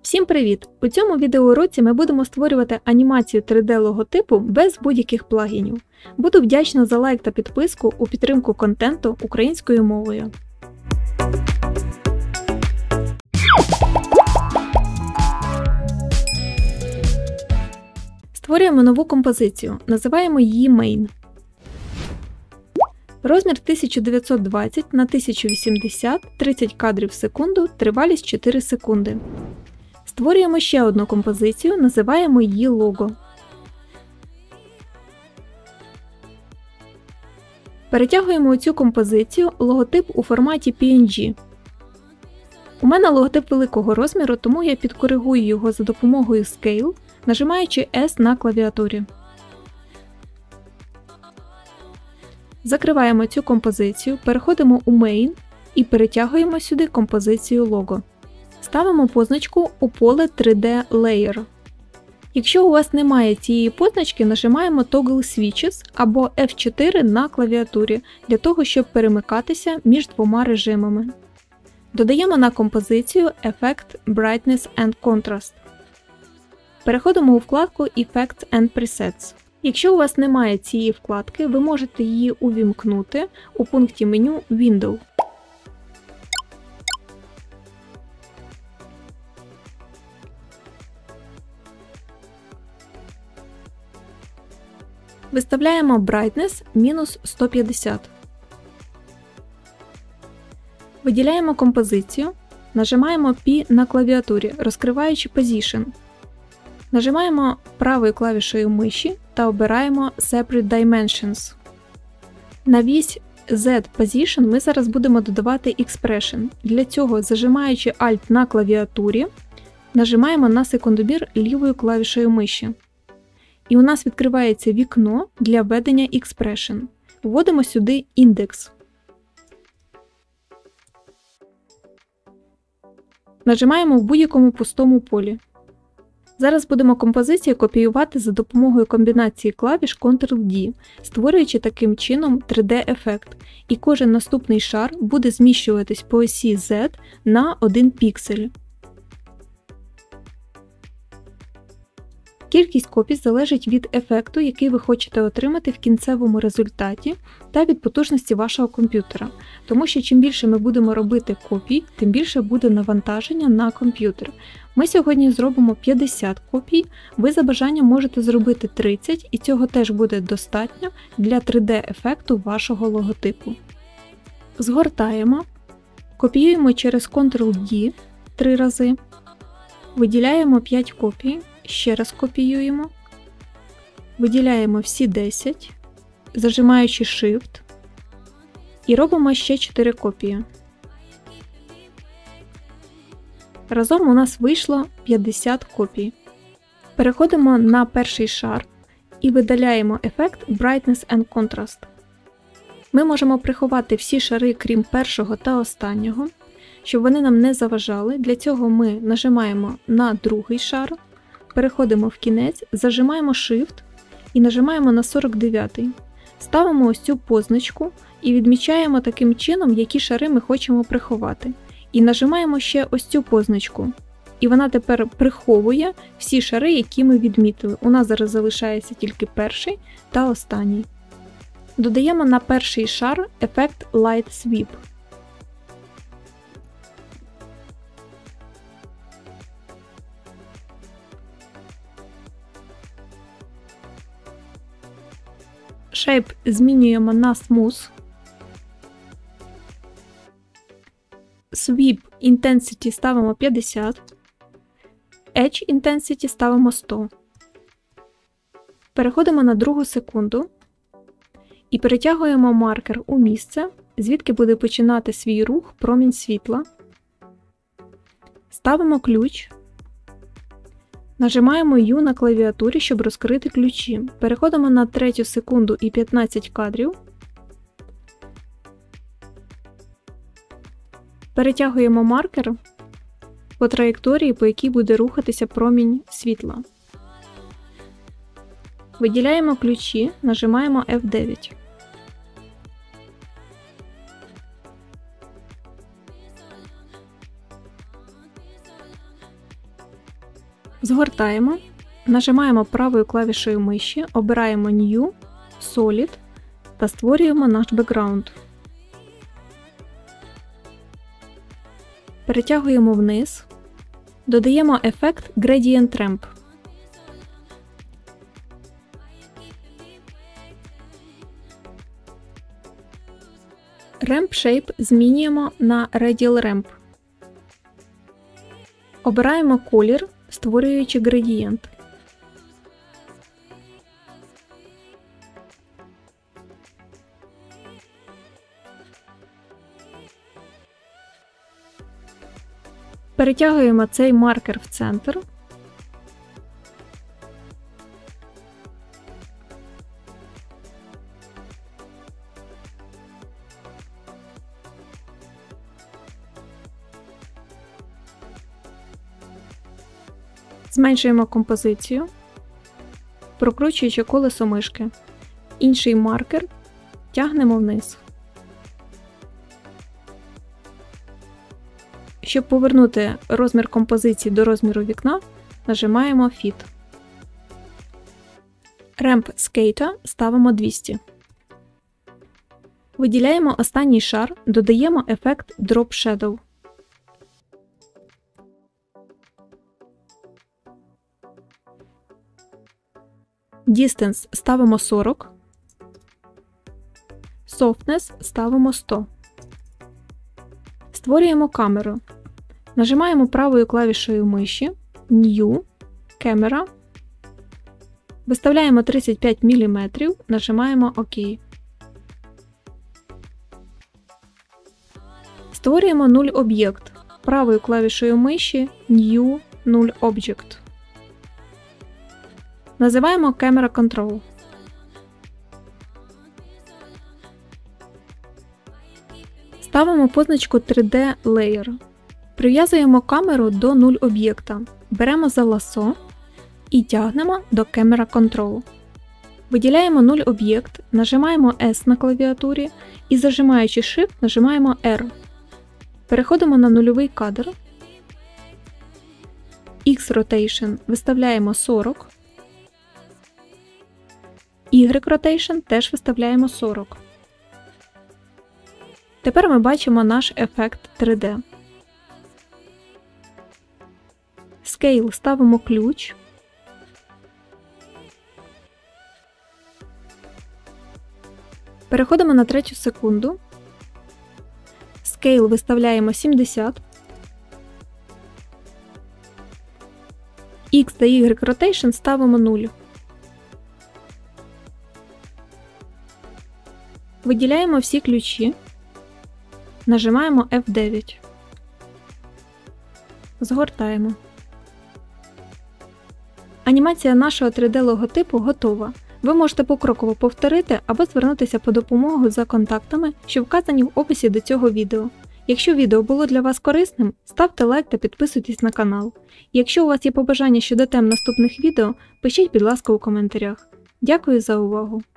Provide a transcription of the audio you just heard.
Всім привіт! У цьому відеоуроці ми будемо створювати анімацію 3D-логотипу без будь-яких плагінів. Буду вдячна за лайк та підписку у підтримку контенту українською мовою. Створюємо нову композицію, називаємо її Main. Розмір 1920 на 1080, 30 кадрів в секунду, тривалість 4 секунди. Створюємо ще одну композицію, називаємо її лого. Перетягуємо у цю композицію логотип у форматі PNG. У мене логотип великого розміру, тому я підкоригую його за допомогою Scale, нажимаючи S на клавіатурі. Закриваємо цю композицію, переходимо у Main і перетягуємо сюди композицію лого. Ставимо позначку у поле 3D Layer. Якщо у вас немає цієї позначки, нажимаємо Toggle Switches або F4 на клавіатурі для того, щоб перемикатися між двома режимами. Додаємо на композицію Effect Brightness and Contrast. Переходимо у вкладку Effects and Presets. Якщо у вас немає цієї вкладки, ви можете її увімкнути у пункті меню Window. Виставляємо Brightness мінус 150. Виділяємо композицію, нажимаємо P на клавіатурі, розкриваючи Position. Нажимаємо правою клавішею миші та обираємо Separate Dimensions. На вісь Z Position ми зараз будемо додавати Expression. Для цього, зажимаючи Alt на клавіатурі, нажимаємо на секундомір лівою клавішею миші. І у нас відкривається вікно для введення Expression. Вводимо сюди індекс. Нажимаємо в будь-якому пустому полі. Зараз будемо композицію копіювати за допомогою комбінації клавіш Ctrl-D, створюючи таким чином 3D-ефект, і кожен наступний шар буде зміщуватись по осі Z на 1 піксель. Кількість копій залежить від ефекту, який ви хочете отримати в кінцевому результаті, та від потужності вашого комп'ютера. Тому що чим більше ми будемо робити копій, тим більше буде навантаження на комп'ютер. Ми сьогодні зробимо 50 копій, ви за бажанням можете зробити 30, і цього теж буде достатньо для 3D-ефекту вашого логотипу. Згортаємо, копіюємо через Ctrl-D 3 рази, виділяємо 5 копій. Ще раз копіюємо, виділяємо всі 10, зажимаючи Shift, і робимо ще 4 копії. Разом у нас вийшло 50 копій. Переходимо на перший шар і видаляємо ефект Brightness and Contrast. Ми можемо приховати всі шари, крім першого та останнього, щоб вони нам не заважали. Для цього ми нажимаємо на другий шар, переходимо в кінець, зажимаємо Shift і нажимаємо на 49-й. Ставимо ось цю позначку і відмічаємо таким чином, які шари ми хочемо приховати. І нажимаємо ще ось цю позначку. І вона тепер приховує всі шари, які ми відмітили. У нас зараз залишається тільки перший та останній. Додаємо на перший шар ефект Light Sweep. Shape змінюємо на Smooth. Sweep Intensity ставимо 50. Edge Intensity ставимо 100. Переходимо на другу секунду і перетягуємо маркер у місце, звідки буде починати свій рух промінь світла. Ставимо ключ. Нажимаємо U на клавіатурі, щоб розкрити ключі. Переходимо на 3 секунду і 15 кадрів. Перетягуємо маркер по траєкторії, по якій буде рухатися промінь світла. Виділяємо ключі, нажимаємо F9. Згортаємо, нажимаємо правою клавішею миші, обираємо New, Solid та створюємо наш бекграунд. Перетягуємо вниз, додаємо ефект Gradient Ramp. Ramp Shape змінюємо на Radial Ramp. Обираємо колір, створюючи градієнт. Перетягуємо цей маркер в центр. Зменшуємо композицію, прокручуючи колесо мишки. Інший маркер тягнемо вниз. Щоб повернути розмір композиції до розміру вікна, нажимаємо Fit. Ramp Skater ставимо 200. Виділяємо останній шар, додаємо ефект Drop Shadow. Distance ставимо 40. Softness ставимо 100. Створюємо камеру. Нажимаємо правою клавішею миші New, Camera. Виставляємо 35 мм, нажимаємо ОК. Створюємо нуль об'єкт. Правою клавішею миші New, Null Object. Називаємо Camera Control. Ставимо позначку 3D Layer. Прив'язуємо камеру до нуль об'єкта. Беремо за ласо і тягнемо до Camera Control. Виділяємо нуль об'єкт, нажимаємо S на клавіатурі і, зажимаючи Shift, нажимаємо R. Переходимо на нульовий кадр. X-Rotation виставляємо 40. Y-Rotation теж виставляємо 40. Тепер ми бачимо наш ефект 3D. Scale ставимо ключ. Переходимо на 3 секунду. Scale виставляємо 70. X та Y Rotation ставимо 0. Виділяємо всі ключі. Нажимаємо F9. Згортаємо. Анімація нашого 3D-логотипу готова. Ви можете покроково повторити або звернутися по допомогу за контактами, що вказані в описі до цього відео. Якщо відео було для вас корисним, ставте лайк та підписуйтесь на канал. І якщо у вас є побажання щодо тем наступних відео, пишіть, будь ласка, у коментарях. Дякую за увагу!